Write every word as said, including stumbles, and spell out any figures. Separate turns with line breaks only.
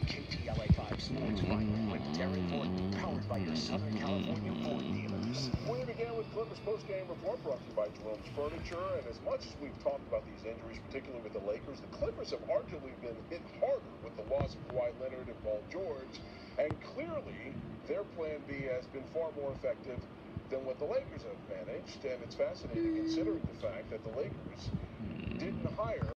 K T L A five Sports Friday with Terry Horton, powered by your Southern California Ford dealers.
We begin with Clippers post-game report brought to you by Jerome's Furniture. And as much as we've talked about these injuries, particularly with the Lakers, the Clippers have arguably been hit harder with the loss of Kawhi Leonard and Paul George. And clearly, their plan B has been far more effective than what the Lakers have managed. And it's fascinating considering the fact that the Lakers didn't hire